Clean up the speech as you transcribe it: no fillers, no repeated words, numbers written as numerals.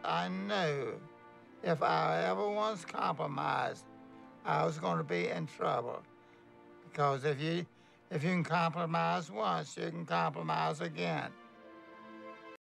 I knew if I ever once compromised, I was going to be in trouble. Because if you can compromise once, you can compromise again.